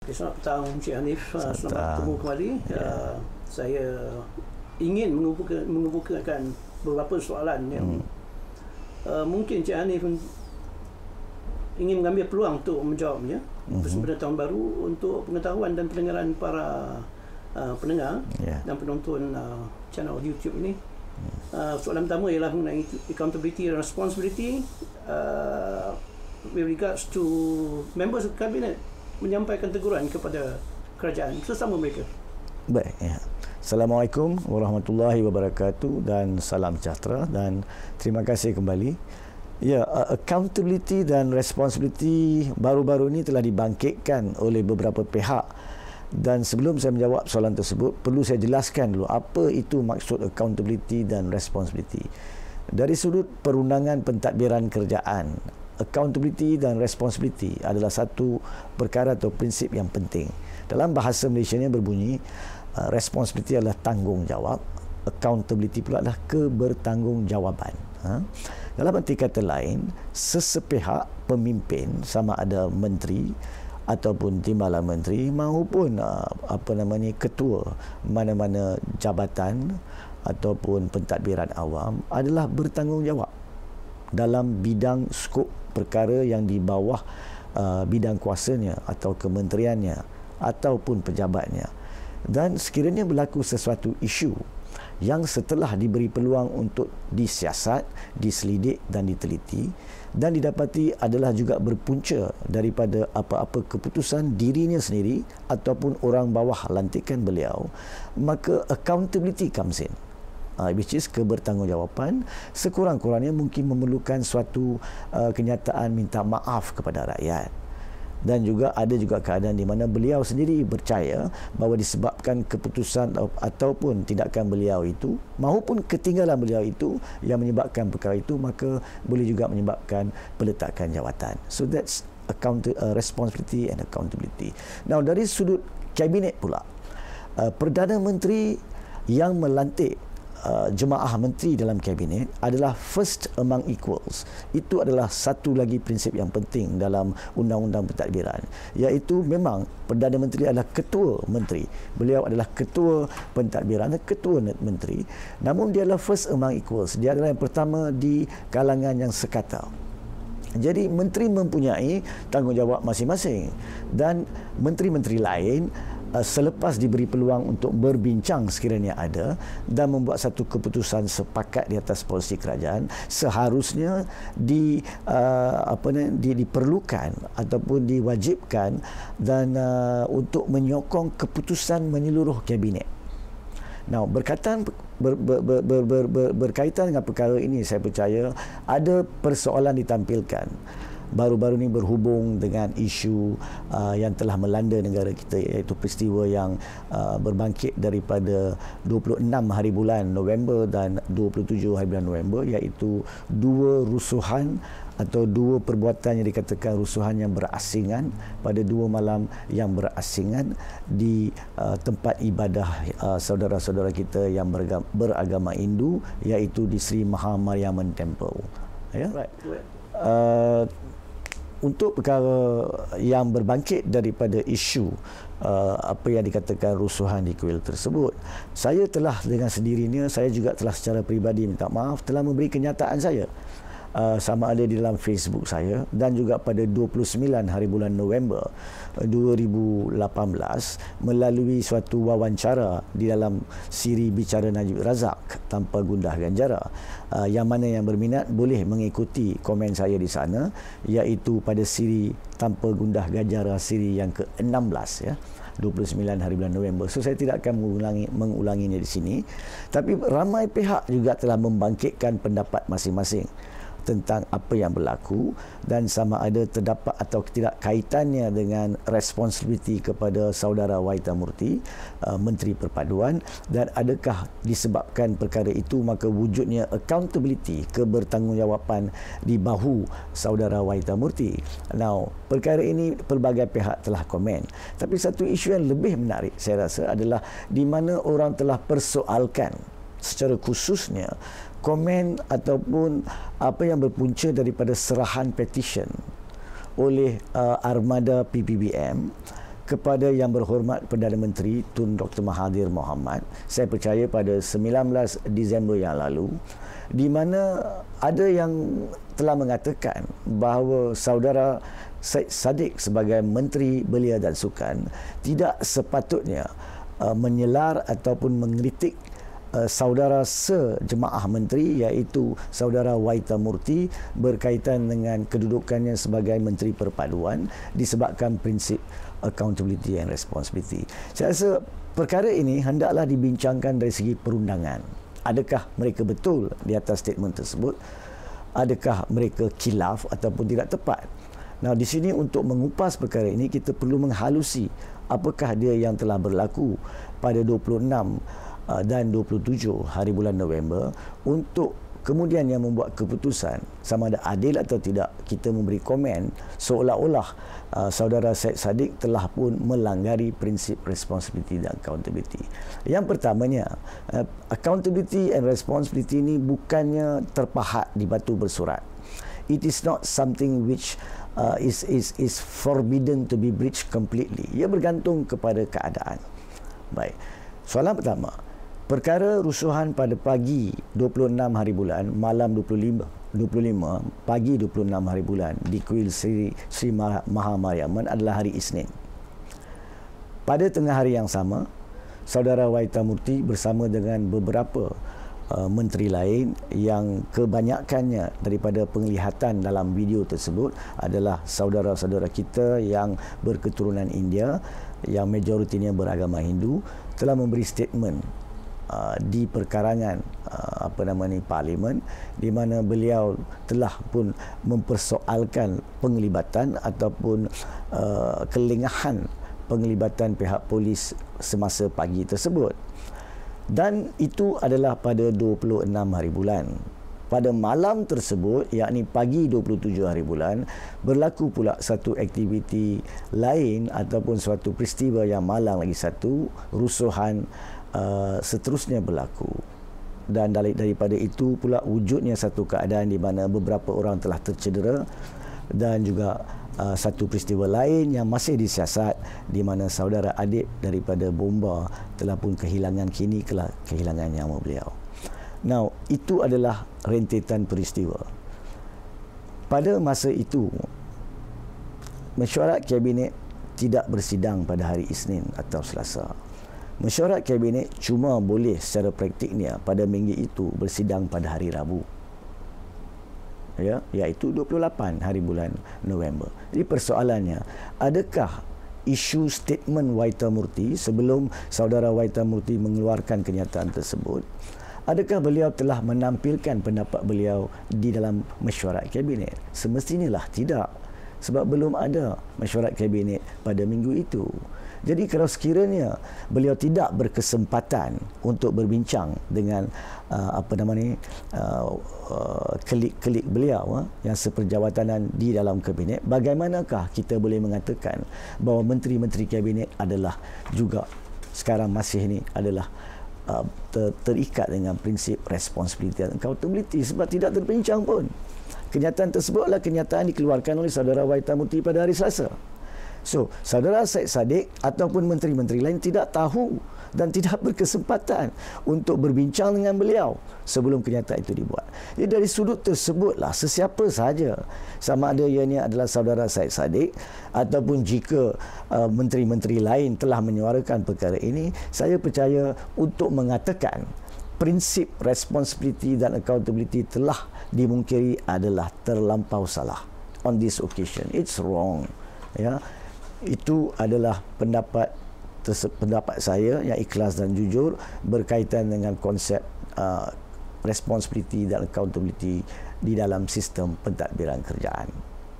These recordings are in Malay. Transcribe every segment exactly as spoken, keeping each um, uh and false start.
Selamat petang Encik Hanif, selamat, selamat bertemu kembali. Ya. Uh, saya ingin mengemukakan, mengemukakan beberapa soalan yang hmm. uh, mungkin Encik Hanif ingin mengambil peluang untuk menjawabnya mm-hmm. bersempena tahun baru untuk pengetahuan dan pendengaran para uh, pendengar yeah. dan penonton uh, channel YouTube ini. Uh, soalan pertama ialah mengenai accountability and responsibility uh, with regards to members of cabinet menyampaikan teguran kepada kerajaan sesama mereka. Baik, ya. Assalamualaikum warahmatullahi wabarakatuh dan salam sejahtera dan terima kasih kembali. Ya, accountability dan responsibility baru-baru ini telah dibangkitkan oleh beberapa pihak. Dan sebelum saya menjawab soalan tersebut, perlu saya jelaskan dulu apa itu maksud accountability dan responsibility. Dari sudut perundangan pentadbiran kerajaan, accountability dan responsibility adalah satu perkara atau prinsip yang penting. Dalam bahasa Malaysia ini berbunyi, responsibility adalah tanggungjawab, accountability pula adalah kebertanggungjawabban. Ha? Dalam arti kata lain, sesepihak pemimpin sama ada menteri ataupun timbalan menteri maupun uh, apa namanya ketua mana-mana jabatan ataupun pentadbiran awam adalah bertanggungjawab dalam bidang skop perkara yang di bawah uh, bidang kuasanya atau kementeriannya ataupun pejabatnya. Dan sekiranya berlaku sesuatu isu yang setelah diberi peluang untuk disiasat, diselidik dan diteliti dan didapati adalah juga berpunca daripada apa-apa keputusan dirinya sendiri ataupun orang bawah lantikan beliau, maka accountability comes in, uh, which is kebertanggungjawaban. Sekurang-kurangnya mungkin memerlukan suatu uh, kenyataan minta maaf kepada rakyat. Dan juga ada juga keadaan di mana beliau sendiri percaya bahawa disebabkan keputusan ataupun tindakan beliau itu maupun ketinggalan beliau itu yang menyebabkan perkara itu, maka boleh juga menyebabkan peletakan jawatan. So that's account uh, responsibility and accountability. Now dari sudut kabinet pula, uh, Perdana Menteri yang melantik Uh, jemaah menteri dalam kabinet adalah first among equals. Itu adalah satu lagi prinsip yang penting dalam undang-undang pentadbiran, iaitu memang Perdana Menteri adalah ketua menteri, beliau adalah ketua pentadbiran, ketua menteri, namun dia adalah first among equals, dia adalah yang pertama di kalangan yang sekata. Jadi menteri mempunyai tanggungjawab masing-masing dan menteri-menteri lain Uh, selepas diberi peluang untuk berbincang sekiranya ada dan membuat satu keputusan sepakat di atas polisi kerajaan, seharusnya di uh, apa ni di, diperlukan ataupun diwajibkan dan uh, untuk menyokong keputusan menyeluruh kabinet. Now, berkaitan ber, ber, ber, ber, ber, ber, berkaitan dengan perkara ini, saya percaya ada persoalan ditampilkan baru-baru ini berhubung dengan isu uh, yang telah melanda negara kita, iaitu peristiwa yang uh, berbangkit daripada dua puluh enam hari bulan November dan dua puluh tujuh hari bulan November, iaitu dua rusuhan atau dua perbuatan yang dikatakan rusuhan yang berasingan pada dua malam yang berasingan di uh, tempat ibadah uh, saudara-saudara kita yang beragama, beragama Hindu, iaitu di Sri Mahamariamman Temple. Ya. Right. Uh, untuk perkara yang berbangkit daripada isu uh, apa yang dikatakan rusuhan di kuil tersebut, saya telah dengan sendirinya, saya juga telah secara peribadi minta maaf, telah memberi kenyataan saya uh, sama ada di dalam Facebook saya dan juga pada dua puluh sembilan hari bulan November dua ribu lapan belas melalui suatu wawancara di dalam siri Bicara Najib Razak tanpa gundah ganjara. Uh, yang mana yang berminat boleh mengikuti komen saya di sana, iaitu pada siri tanpa gundah ganjara siri yang ke enam belas, ya, dua puluh sembilan hari bulan November. So saya tidak akan mengulangi mengulanginya di sini, tapi ramai pihak juga telah membangkitkan pendapat masing-masing tentang apa yang berlaku dan sama ada terdapat atau tidak kaitannya dengan responsibility kepada saudara Wahidah Murti, uh, Menteri Perpaduan, dan adakah disebabkan perkara itu maka wujudnya accountability, kebertanggungjawaban di bahu saudara Wahidah Murti. Now, perkara ini pelbagai pihak telah komen, tapi satu isu yang lebih menarik saya rasa adalah di mana orang telah persoalkan secara khususnya komen ataupun apa yang berpunca daripada serahan petisyen oleh uh, armada P P B M kepada Yang Berhormat Perdana Menteri Tun Doktor Mahathir Mohamad, saya percaya pada sembilan belas Disember yang lalu, di mana ada yang telah mengatakan bahawa saudara Syed Saddiq sebagai Menteri Belia dan Sukan tidak sepatutnya uh, menyelar ataupun mengkritik Uh, saudara sejemaah menteri iaitu saudara Waita Murty berkaitan dengan kedudukannya sebagai Menteri Perpaduan disebabkan prinsip accountability and responsibility. Saya rasa perkara ini hendaklah dibincangkan dari segi perundangan. Adakah mereka betul di atas statement tersebut? Adakah mereka khilaf ataupun tidak tepat? Nah, di sini untuk mengupas perkara ini kita perlu menghalusi apakah dia yang telah berlaku pada dua puluh enam dan dua puluh tujuh hari bulan November, untuk kemudian yang membuat keputusan sama ada adil atau tidak kita memberi komen seolah-olah uh, saudara Syed Saddiq telah pun melanggari prinsip responsibility dan accountability. Yang pertamanya, uh, accountability and responsibility ini bukannya terpahat di batu bersurat. It is not something which uh, is is is forbidden to be breached completely. Ia bergantung kepada keadaan. Baik. Soalan pertama, perkara rusuhan pada pagi dua puluh enam hari bulan, malam dua puluh lima, pagi dua puluh enam hari bulan di Kuil Sri, Sri Maha Mariamman adalah hari Isnin. Pada tengah hari yang sama, saudara Waita Murty bersama dengan beberapa uh, menteri lain yang kebanyakannya daripada penglihatan dalam video tersebut adalah saudara-saudara kita yang berketurunan India, yang majoritinya beragama Hindu, telah memberi statement Uh, di perkarangan uh, apa nama ni parlimen, di mana beliau telah pun mempersoalkan penglibatan ataupun uh, kelengahan penglibatan pihak polis semasa pagi tersebut, dan itu adalah pada dua puluh enam hari bulan. Pada malam tersebut, yakni pagi dua puluh tujuh hari bulan, berlaku pula satu aktiviti lain ataupun suatu peristiwa yang malang lagi satu, rusuhan Uh, seterusnya berlaku, dan dari, daripada itu pula wujudnya satu keadaan di mana beberapa orang telah tercedera, dan juga uh, satu peristiwa lain yang masih disiasat di mana saudara adik daripada bomba telah pun kehilangan kini telah kehilangan nyawa beliau. Now, itu adalah rentetan peristiwa. Pada masa itu, mesyuarat Kabinet tidak bersidang pada hari Isnin atau Selasa. Mesyuarat Kabinet cuma boleh secara praktiknya pada minggu itu bersidang pada hari Rabu, ya, iaitu dua puluh lapan hari bulan November. Jadi persoalannya, adakah isu statement Waita Murty sebelum saudara Waita Murty mengeluarkan kenyataan tersebut, adakah beliau telah menampilkan pendapat beliau di dalam mesyuarat Kabinet? Semestinya lah tidak, sebab belum ada mesyuarat Kabinet pada minggu itu. Jadi kalau sekiranya beliau tidak berkesempatan untuk berbincang dengan uh, apa nama ni uh, uh, kelik-kelik beliau uh, yang seperjawatanan di dalam Kabinet, bagaimanakah kita boleh mengatakan bahawa menteri-menteri Kabinet adalah juga sekarang masih ni adalah uh, ter, terikat dengan prinsip responsibility dan accountability, sebab tidak terbincang pun. Kenyataan tersebutlah kenyataan dikeluarkan oleh saudara Waita Murty pada hari Selasa. So, saudara Syed Saddiq ataupun menteri-menteri lain tidak tahu dan tidak berkesempatan untuk berbincang dengan beliau sebelum kenyataan itu dibuat. Jadi dari sudut tersebutlah, sesiapa sahaja, sama ada ianya adalah saudara Syed Saddiq ataupun jika uh, menteri-menteri lain telah menyuarakan perkara ini, saya percaya untuk mengatakan prinsip responsibility dan accountability telah dimungkiri adalah terlampau salah on this occasion. It's wrong. Ya. Itu adalah pendapat pendapat saya yang ikhlas dan jujur berkaitan dengan konsep uh, responsibility dan accountability di dalam sistem pentadbiran kerajaan.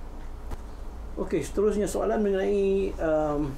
Okey, seterusnya soalan mengenai um,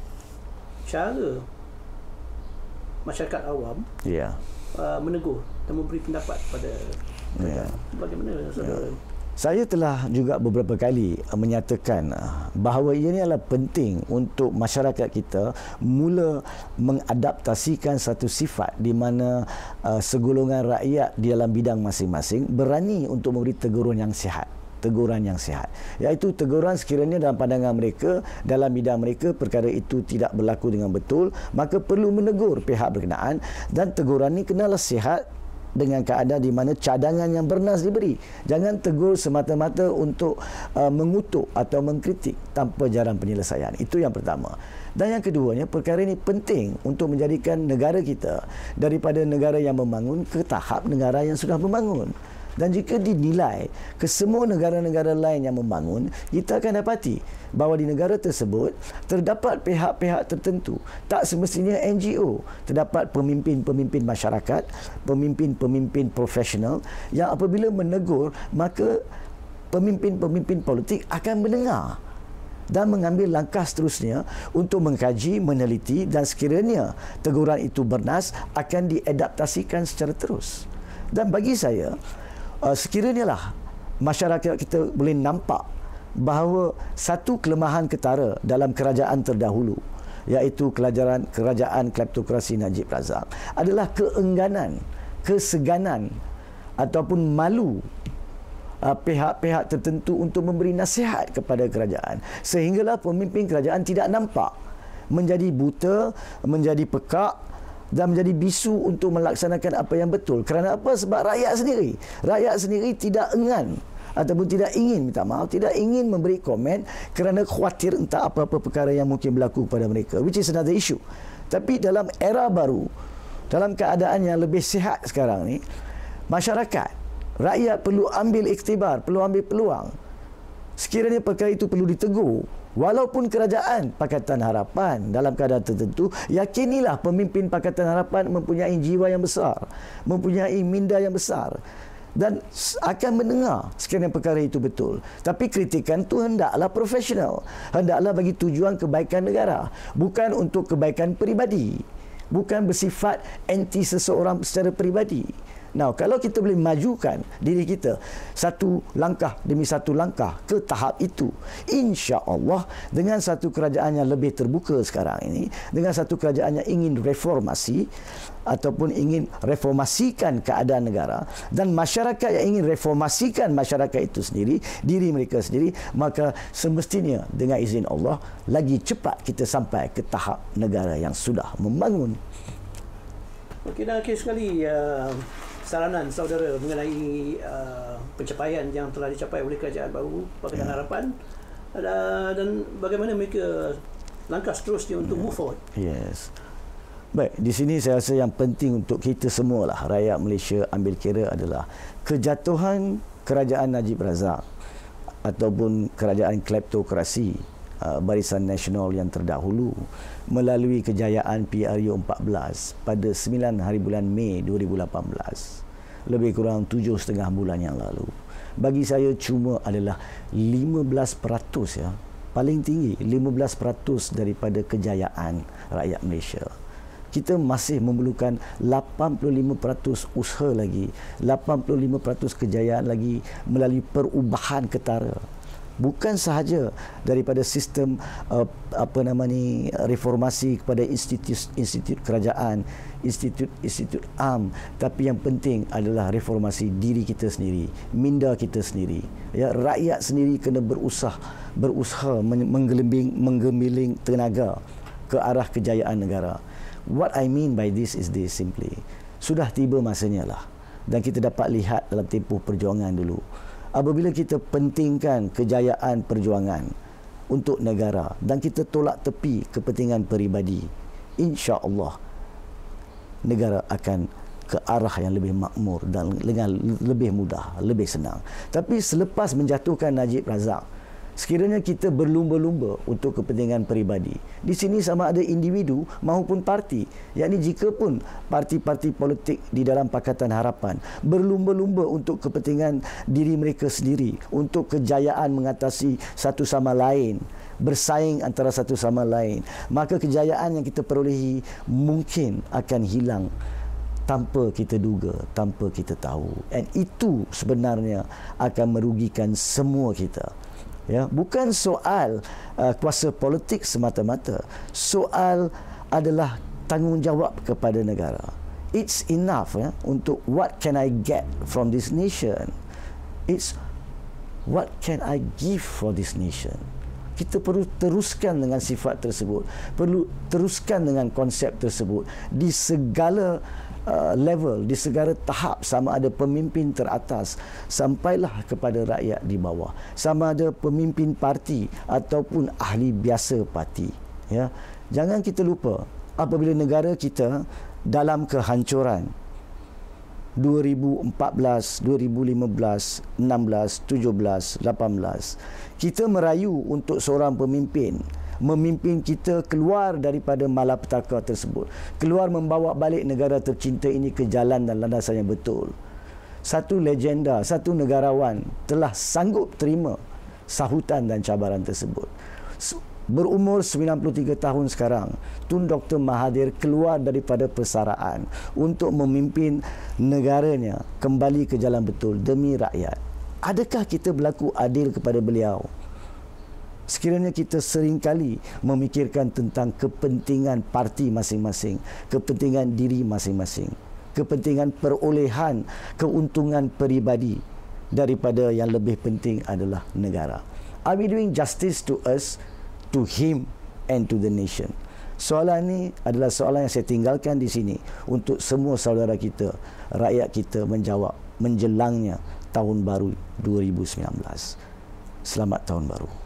cara masyarakat awam yeah. uh, menegur dan memberi pendapat pada kerajaan. Yeah. Bagaimana saudara? Yeah. Saya telah juga beberapa kali menyatakan bahawa ini adalah penting untuk masyarakat kita mula mengadaptasikan satu sifat di mana uh, segolongan rakyat di dalam bidang masing-masing berani untuk memberi teguran yang sihat teguran yang sihat, iaitu teguran sekiranya dalam pandangan mereka, dalam bidang mereka perkara itu tidak berlaku dengan betul, maka perlu menegur pihak berkenaan, dan teguran ini kenalah sihat dengan keadaan di mana cadangan yang bernas diberi. Jangan tegur semata-mata untuk uh, mengutuk atau mengkritik tanpa jalan penyelesaian. Itu yang pertama. Dan yang keduanya, perkara ini penting untuk menjadikan negara kita daripada negara yang membangun ke tahap negara yang sudah membangun. Dan jika dinilai ke semua negara-negara lain yang membangun, kita akan dapati bahawa di negara tersebut terdapat pihak-pihak tertentu, tak semestinya N G O, terdapat pemimpin-pemimpin masyarakat, pemimpin-pemimpin profesional yang apabila menegur, maka pemimpin-pemimpin politik akan mendengar dan mengambil langkah seterusnya untuk mengkaji, meneliti, dan sekiranya teguran itu bernas akan diadaptasikan secara terus. Dan bagi saya, uh, sekiranya lah masyarakat kita boleh nampak bahawa satu kelemahan ketara dalam kerajaan terdahulu, iaitu kerajaan kerajaan kleptokrasi Najib Razak, adalah keengganan, keseganan ataupun malu Uh, pihak-pihak tertentu untuk memberi nasihat kepada kerajaan, sehinggalah pemimpin kerajaan tidak nampak, menjadi buta, menjadi pekak dan menjadi bisu untuk melaksanakan apa yang betul. Kerana apa? Sebab rakyat sendiri rakyat sendiri tidak enggan ataupun tidak ingin minta maaf, tidak ingin memberi komen kerana khawatir entah apa-apa perkara yang mungkin berlaku kepada mereka, which is another issue. Tapi dalam era baru, dalam keadaan yang lebih sihat sekarang ni, masyarakat, rakyat perlu ambil iktibar, perlu ambil peluang. Sekiranya perkara itu perlu ditegur, walaupun kerajaan Pakatan Harapan dalam keadaan tertentu, yakinilah pemimpin Pakatan Harapan mempunyai jiwa yang besar, mempunyai minda yang besar, dan akan mendengar sekiranya perkara itu betul. Tapi kritikan itu hendaklah profesional, hendaklah bagi tujuan kebaikan negara, bukan untuk kebaikan peribadi, bukan bersifat anti seseorang secara peribadi. Now, kalau kita boleh majukan diri kita satu langkah demi satu langkah ke tahap itu, insya-Allah dengan satu kerajaan yang lebih terbuka sekarang ini, dengan satu kerajaan yang ingin reformasi ataupun ingin reformasikan keadaan negara, dan masyarakat yang ingin reformasikan masyarakat itu sendiri, diri mereka sendiri, maka semestinya dengan izin Allah lagi cepat kita sampai ke tahap negara yang sudah membangun. Okey, dan akhir sekali uh, saranan saudara mengenai uh, pencapaian yang telah dicapai oleh kerajaan baru Pakatan yeah. Harapan, uh, dan bagaimana mereka langkah seterusnya untuk yeah. move forward. Yes. Baik, di sini saya rasa yang penting untuk kita semualah rakyat Malaysia ambil kira adalah kejatuhan kerajaan Najib Razak ataupun kerajaan kleptokrasi uh, Barisan Nasional yang terdahulu melalui kejayaan P R U empat belas pada sembilan hari bulan Mei dua ribu lapan belas, lebih kurang tujuh setengah bulan yang lalu. Bagi saya cuma adalah lima belas peratus, ya, paling tinggi lima belas peratus daripada kejayaan rakyat Malaysia. Kita masih memerlukan lapan puluh lima peratus usaha lagi, lapan puluh lima peratus kejayaan lagi melalui perubahan ketara. Bukan sahaja daripada sistem uh, apa nama ni reformasi kepada institut-institut kerajaan, institut-institut am, tapi yang penting adalah reformasi diri kita sendiri, minda kita sendiri. Ya, rakyat sendiri kena berusaha berusaha menggelembing menggemiling tenaga ke arah kejayaan negara. What I mean by this is this simply, sudah tiba masanya lah, dan kita dapat lihat dalam tempoh perjuangan dulu, apabila kita pentingkan kejayaan perjuangan untuk negara dan kita tolak tepi kepentingan peribadi, insya-Allah negara akan ke arah yang lebih makmur dan dengan lebih mudah, lebih senang. Tapi selepas menjatuhkan Najib Razak, sekiranya kita berlumba-lumba untuk kepentingan peribadi, di sini sama ada individu maupun parti, yakni jika pun parti-parti politik di dalam Pakatan Harapan berlumba-lumba untuk kepentingan diri mereka sendiri, untuk kejayaan mengatasi satu sama lain, bersaing antara satu sama lain, maka kejayaan yang kita perolehi mungkin akan hilang tanpa kita duga, tanpa kita tahu. Dan itu sebenarnya akan merugikan semua kita. Ya, bukan soal uh, kuasa politik semata-mata. Soal adalah tanggungjawab kepada negara. It's enough, ya, untuk what can I get from this nation. It's What can I give for this nation? Kita perlu teruskan dengan sifat tersebut, perlu teruskan dengan konsep tersebut di segala uh, level, di segala tahap, sama ada pemimpin teratas sampailah kepada rakyat di bawah, sama ada pemimpin parti ataupun ahli biasa parti. Ya, jangan kita lupa apabila negara kita dalam kehancuran dua ribu empat belas, dua ribu lima belas, enam belas, tujuh belas, lapan belas. Kita merayu untuk seorang pemimpin memimpin kita keluar daripada malapetaka tersebut, keluar membawa balik negara tercinta ini ke jalan dan landasan yang betul. Satu legenda, satu negarawan telah sanggup terima sahutan dan cabaran tersebut. Berumur sembilan puluh tiga tahun sekarang, Tun Doktor Mahathir keluar daripada persaraan untuk memimpin negaranya kembali ke jalan betul demi rakyat. Adakah kita berlaku adil kepada beliau? Sekiranya kita seringkali memikirkan tentang kepentingan parti masing-masing, kepentingan diri masing-masing, kepentingan perolehan keuntungan peribadi daripada yang lebih penting adalah negara. Are we doing justice to us, to him and to the nation? Soalan ini adalah soalan yang saya tinggalkan di sini untuk semua saudara kita, rakyat kita menjawab menjelangnya tahun baru dua ribu sembilan belas. Selamat tahun baru.